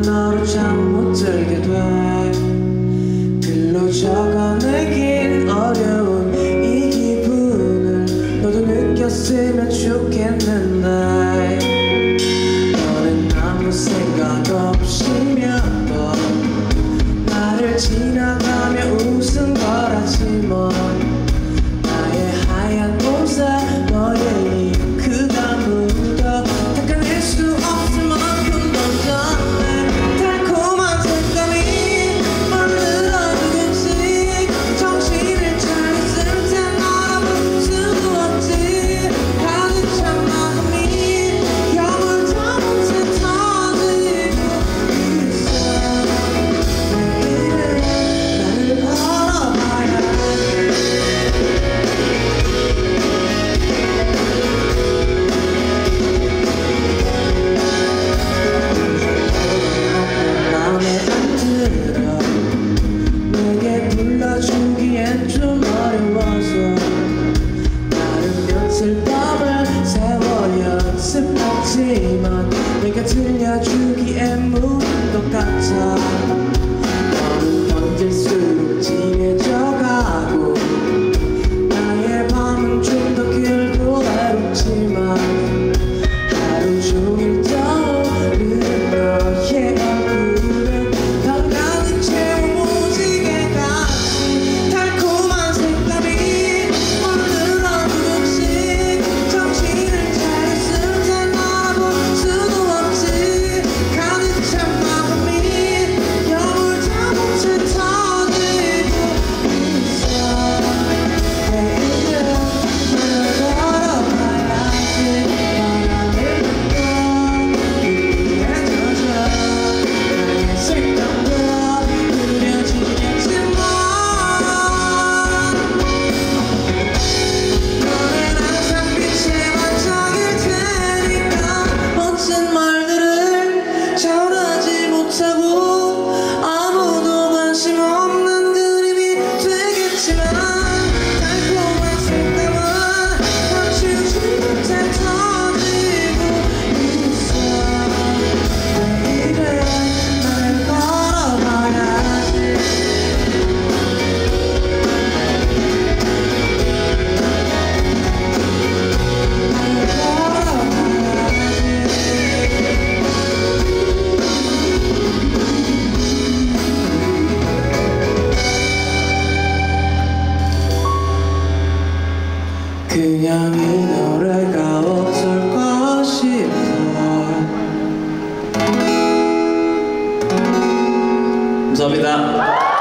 너를 잠 못 들게 돼. 글로 적어내긴 어려운 이 기분을 너도 느꼈으면 좋겠는데, 너는 아무 생각 없이 몇 번 나를 지나가며 웃은 거라지 뭐. 나의 하얀 옷에 너의 입 그가 묻어 닦아낼 수 없을 만큼 넌 전해. 달콤한 색감이 만들어 두겠지. 정신을 차렸을 땐 알아볼 수도 없지. 가득 찬 마음이 영을 다 못해 터지고 있어. 내일은 나를 걸어봐야 해. 맘에 안 들어. 내게 불러주기엔 좀 어려워서 나름 며칠 밤을 세워 연습했지만 내가 들려주기엔 무슨 것 같아. 너는 던질수록 진해져가고 나의 밤은 좀 더 길고 외롭지만 하루 종일 떠오르는 너의 얼굴은 넌 가득 채운 무지개같이. 달콤한 색감이 물들어 두듯이. 정신을 차렸을 땐 알아볼 수도 없지. 가득 찬 마음이 영을 다 못해 터지고 있어. 내일은 나를 걸어봐야지. 바람을 불고 이에 젖어 나의 색감도 흐려지겠지만 너는 항상 빛의 반짝일 테니까. 멋진 말들을 전하지 못하고 아무도 관심 없는 그림이 되겠지만 달콤한 색감은 멈추지 못해 터지고 있어. 내일은 나를 걸어봐야지. 나를 걸어봐야지. 그냥 이 노래가 어떨까 싶어. 감사합니다.